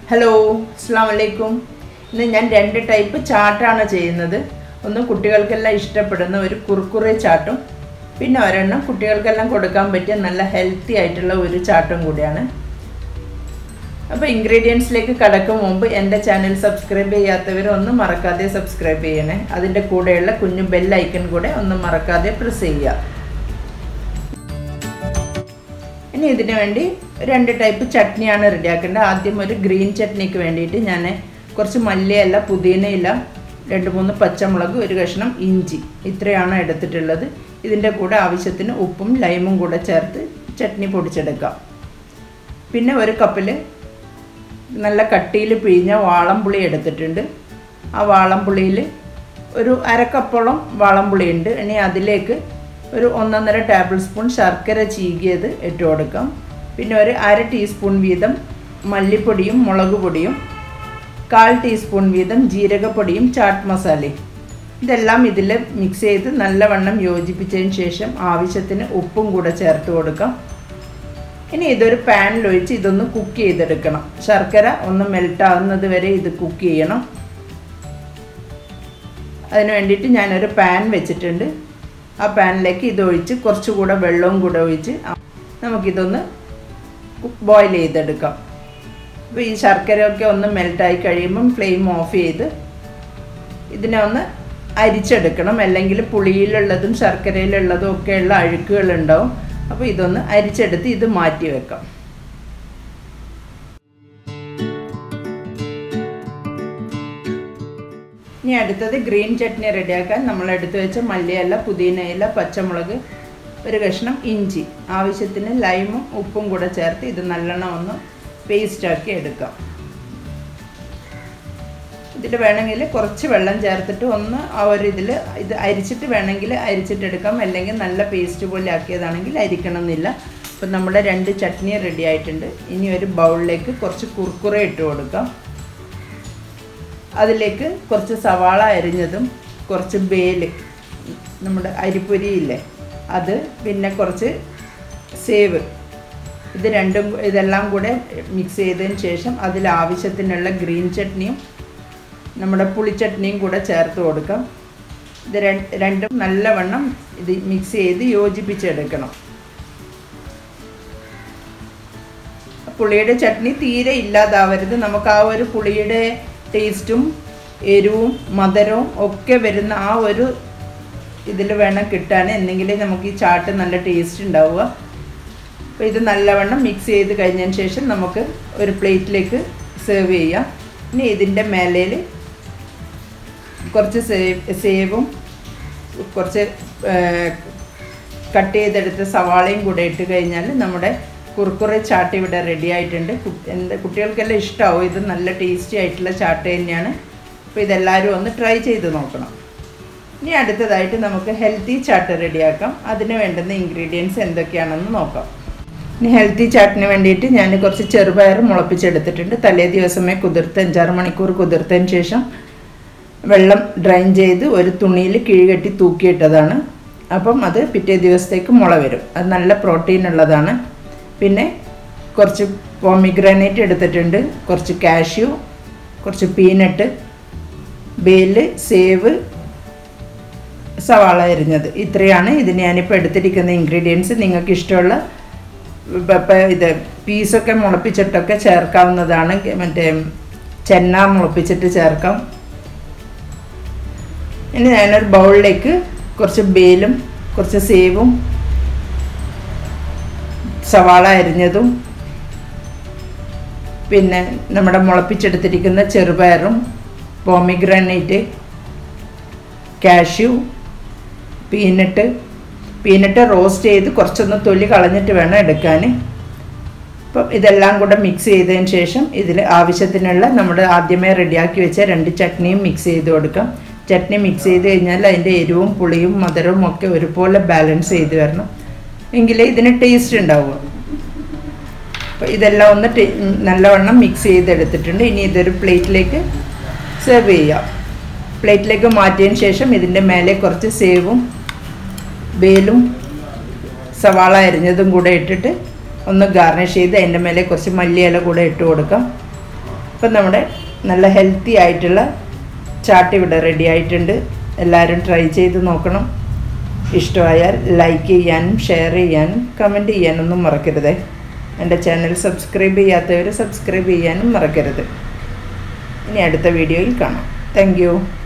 Hello അസ്സലാമു അലൈക്കും. ഇന്ന് ഞാൻ രണ്ട് ടൈപ്പ് ചാട്ടാണ് ചെയ്യുന്നത്. ഒന്ന് കുട്ടികൾക്കെല്ലാം ഇഷ്ടപ്പെടുന്ന ഒരു കുർക്കുറെ ചാട്ടും പിന്നെ ഒരെണ്ണം കുട്ടികൾക്കെല്ലാം കൊടുക്കാൻ പറ്റിയ നല്ല ഹെൽത്തി ആയിട്ടുള്ള ഒരു ചാട്ടും കൂടിയാണ്. അപ്പോൾ ഇൻഗ്രീഡിയൻസിലേക്ക് കടക്കും മുമ്പ് എൻ്റെ ചാനൽ സബ്സ്ക്രൈബ് ചെയ്യാത്തവർ ഒന്നും മറക്കാതെ സബ്സ്ക്രൈബ് ചെയ്യണേ. അതിൻ്റെ കൂടെയുള്ള കുഞ്ഞു ബെൽ ഐക്കൺ കൂടെ ഒന്നും മറക്കാതെ പ്രസ് ചെയ്യുക. ഇനി ഇതിനു വേണ്ടി രണ്ട് ടൈപ്പ് ചട്നിയാണ് റെഡിയാക്കേണ്ടത്. ആദ്യം ഒരു ഗ്രീൻ ചട്നിക്ക് വേണ്ടിയിട്ട് ഞാൻ കുറച്ച് മല്ലിയില, പുതിനയില, 2-3 പച്ചമുളക്, ഒരു കഷ്ണം ഇഞ്ചി, ഇത്രയാണ് എടുത്തിട്ടുള്ളത്. ഇതിൻ്റെ കൂടെ ആവശ്യത്തിന് ഉപ്പും ലൈമും കൂടെ ചേർത്ത് ചട്നി പൊടിച്ചെടുക്കാം. പിന്നെ ഒരു കപ്പിൽ നല്ല കട്ടിയിൽ പിഴിഞ്ഞ വാളംപുളി എടുത്തിട്ടുണ്ട്. ആ വാളംപുളിയിൽ ഒരു അരക്കപ്പോളം വാളംപുളി ഉണ്ട്. ഇനി അതിലേക്ക് ഒരു 1.5 ടേബിൾ സ്പൂൺ ശർക്കര ചീകിയത് ഇട്ട് കൊടുക്കാം. പിന്നെ ഒരു 1/2 ടീസ്പൂൺ വീതം മല്ലിപ്പൊടിയും മുളക് പൊടിയും, 1/4 ടീസ്പൂൺ വീതം ജീരകപ്പൊടിയും ചാട്ട് മസാലയും, ഇതെല്ലാം ഇതിൽ മിക്സ് ചെയ്ത് നല്ലവണ്ണം യോജിപ്പിച്ചതിന് ശേഷം ആവശ്യത്തിന് ഉപ്പും കൂടെ ചേർത്ത് കൊടുക്കാം. ഇനി ഇതൊരു പാനിലൊഴിച്ച് ഇതൊന്ന് കുക്ക് ചെയ്തെടുക്കണം. ശർക്കര ഒന്ന് മെൽട്ടാകുന്നത് വരെ ഇത് കുക്ക് ചെയ്യണം. അതിന് വേണ്ടിയിട്ട് ഞാനൊരു പാൻ വെച്ചിട്ടുണ്ട്. ആ പാനിലേക്ക് ഇതൊഴിച്ച് കുറച്ചുകൂടെ വെള്ളവും കൂടെ ഒഴിച്ച് നമുക്കിതൊന്ന് ബോയിൽ ചെയ്തെടുക്കാം. അപ്പോൾ ഈ ശർക്കരയൊക്കെ ഒന്ന് മെൽട്ടായി കഴിയുമ്പം ഫ്ലെയിം ഓഫ് ചെയ്ത് ഇതിനെ ഒന്ന് അരിച്ചെടുക്കണം. അല്ലെങ്കിൽ പുളിയിലുള്ളതും ശർക്കരയിലുള്ളതും ഒക്കെയുള്ള അഴുക്കുകളുണ്ടാവും. അപ്പോൾ ഇതൊന്ന് അരിച്ചെടുത്ത് ഇത് മാറ്റി വെക്കാം. ഇനി അടുത്തത് ഗ്രീൻ ചട്നി റെഡിയാക്കാൻ നമ്മൾ എടുത്തു വെച്ച മല്ലിയില, പുതിനയില, പച്ചമുളക്, ഒരു കഷ്ണം ഇഞ്ചി, ആവശ്യത്തിന് ലൈമും ഉപ്പും കൂടെ ചേർത്ത് ഇത് നല്ലോണം ഒന്ന് പേസ്റ്റാക്കി എടുക്കാം. ഇതിൽ വേണമെങ്കിൽ കുറച്ച് വെള്ളം ചേർത്തിട്ട് ഒന്ന് ഇതിൽ ഇത് അരിച്ചിട്ട് വേണമെങ്കിൽ അരിച്ചിട്ടെടുക്കാം. അല്ലെങ്കിൽ നല്ല പേസ്റ്റ് പോലെ ആക്കിയതാണെങ്കിൽ അരിക്കണം എന്നില്ല. അപ്പം നമ്മുടെ 2 ചട്നി റെഡി ആയിട്ടുണ്ട്. ഇനി ഒരു ബൗളിലേക്ക് കുറച്ച് കുർക്കുറെ ഇട്ട് കൊടുക്കാം. അതിലേക്ക് കുറച്ച് സവാള അരിഞ്ഞതും, കുറച്ച് ബേല്, നമ്മുടെ അരിപ്പൊരിയില്ലേ അത്, പിന്നെ കുറച്ച് സേവ്, ഇതെല്ലാം കൂടെ മിക്സ് ചെയ്തതിന് ശേഷം അതിൽ ആവശ്യത്തിനുള്ള ഗ്രീൻ ചട്നിയും നമ്മുടെ പുളിച്ചട്നിയും കൂടെ ചേർത്ത് കൊടുക്കാം. ഇത് രണ്ടും നല്ലവണ്ണം ഇത് മിക്സ് ചെയ്ത് യോജിപ്പിച്ചെടുക്കണം. പുളിയുടെ ചട്നി തീരെ ഇല്ലാതാവരുത്. നമുക്ക് ആ ഒരു പുളിയുടെ ടേസ്റ്റും എരിവും മധുരവും ഒക്കെ വരുന്ന ആ ഒരു ഇതിൽ വേണം കിട്ടാൻ, എന്നെങ്കിലേ നമുക്ക് ഈ ചാട്ട് നല്ല ടേസ്റ്റ് ഉണ്ടാവുക. അപ്പോൾ ഇത് നല്ലവണ്ണം മിക്സ് ചെയ്ത് കഴിഞ്ഞതിന് ശേഷം നമുക്ക് ഒരു പ്ലേറ്റിലേക്ക് സെർവ് ചെയ്യാം. ഇനി ഇതിൻ്റെ മേലയിൽ കുറച്ച് സേവും കുറച്ച് കട്ട് ചെയ്തെടുത്ത സവാളയും കൂടെ ഇട്ട് കഴിഞ്ഞാൽ നമ്മുടെ കുർക്കുറെ ചാട്ട് ഇവിടെ റെഡി ആയിട്ടുണ്ട്. കുട്ടികൾക്കെല്ലാം ഇഷ്ടമാവും. ഇത് നല്ല ടേസ്റ്റി ആയിട്ടുള്ള ചാട്ട് തന്നെയാണ്. അപ്പോൾ ഇതെല്ലാവരും ഒന്ന് ട്രൈ ചെയ്ത് നോക്കണം. ഇനി അടുത്തതായിട്ട് നമുക്ക് ഹെൽത്തി ചാട്ട് റെഡിയാക്കാം. അതിന് വേണ്ടുന്ന ഇൻഗ്രീഡിയൻസ് എന്തൊക്കെയാണെന്ന് നോക്കാം. ഇനി ഹെൽത്തി ചാട്ടിന് വേണ്ടിയിട്ട് ഞാൻ കുറച്ച് ചെറുപയർ മുളപ്പിച്ചെടുത്തിട്ടുണ്ട്. തലേ ദിവസമേ 5-6 മണിക്കൂർ കുതിർത്തതിന് ശേഷം വെള്ളം ഡ്രൈൻ ചെയ്ത് ഒരു തുണിയിൽ കിഴികെട്ടി തൂക്കിയിട്ടതാണ്. അപ്പം അത് പിറ്റേ ദിവസത്തേക്ക് മുള വരും. അത് നല്ല പ്രോട്ടീൻ ഉള്ളതാണ്. പിന്നെ കുറച്ച് പോമിഗ്രാനൈറ്റ് എടുത്തിട്ടുണ്ട്, കുറച്ച് കാഷ്യൂ, കുറച്ച് പീനട്ട്, ബേല്, സേവ്, സവാള അരിഞ്ഞത്, ഇത്രയാണ് ഇതിന് ഞാനിപ്പോൾ എടുത്തിരിക്കുന്ന ഇൻഗ്രീഡിയൻസ്. നിങ്ങൾക്ക് ഇഷ്ടമുള്ള ഇത് പീസൊക്കെ മുളപ്പിച്ചിട്ടൊക്കെ ചേർക്കാവുന്നതാണ്. മറ്റേ ചെന്ന മുളപ്പിച്ചിട്ട് ചേർക്കാം. ഇനി ഞാനൊരു ബൗളിലേക്ക് കുറച്ച് ബേലും കുറച്ച് സേവും സവാള അരിഞ്ഞതും പിന്നെ നമ്മുടെ മുളപ്പിച്ചെടുത്തിരിക്കുന്ന ചെറുപയറും പോമിഗ്രാനൈറ്റ്, കാഷ്യൂ, പീനട്ട് റോസ്റ്റ് ചെയ്ത് കുറച്ചൊന്ന് തൊലി കളഞ്ഞിട്ട് വേണം എടുക്കാൻ. അപ്പം ഇതെല്ലാം കൂടെ മിക്സ് ചെയ്തതിന് ശേഷം ഇതിൽ ആവശ്യത്തിനുള്ള നമ്മുടെ ആദ്യമേ റെഡിയാക്കി വെച്ച 2 ചട്നിയും മിക്സ് ചെയ്ത് കൊടുക്കാം. ചട്നി മിക്സ് ചെയ്ത് കഴിഞ്ഞാൽ അതിൻ്റെ എരിവും പുളിയും മധുരവും ഒക്കെ ഒരുപോലെ ബാലൻസ് ചെയ്ത് വരണം, എങ്കിലേ ഇതിന് ടേസ്റ്റ് ഉണ്ടാവുക. അപ്പോൾ ഇതെല്ലാം ഒന്ന് നല്ലവണ്ണം മിക്സ് ചെയ്തെടുത്തിട്ടുണ്ട്. ഇനി ഇതൊരു പ്ലേറ്റിലേക്ക് സെർവ് ചെയ്യാം. പ്ലേറ്റിലേക്ക് മാറ്റിയതിന് ശേഷം ഇതിൻ്റെ മേലെ കുറച്ച് സേവും ബേലും സവാള അരിഞ്ഞതും കൂടെ ഇട്ടിട്ട് ഒന്ന് ഗാർണിഷ് ചെയ്ത് അതിൻ്റെ മേലെ കുറച്ച് മല്ലിയില കൂടെ ഇട്ട് കൊടുക്കാം. അപ്പം നമ്മുടെ നല്ല ഹെൽത്തി ആയിട്ടുള്ള ചാട്ട് ഇവിടെ റെഡി ആയിട്ടുണ്ട്. എല്ലാവരും ട്രൈ ചെയ്ത് നോക്കണം. ഇഷ്ടമായാൽ ലൈക്ക് ചെയ്യാനും ഷെയർ ചെയ്യാനും കമൻറ്റ് ചെയ്യാനൊന്നും മറക്കരുത്. എൻ്റെ ചാനൽ സബ്സ്ക്രൈബ് ചെയ്യാത്തവർ സബ്സ്ക്രൈബ് ചെയ്യാനും മറക്കരുത്. ഇനി അടുത്ത വീഡിയോയിൽ കാണാം. Thank U.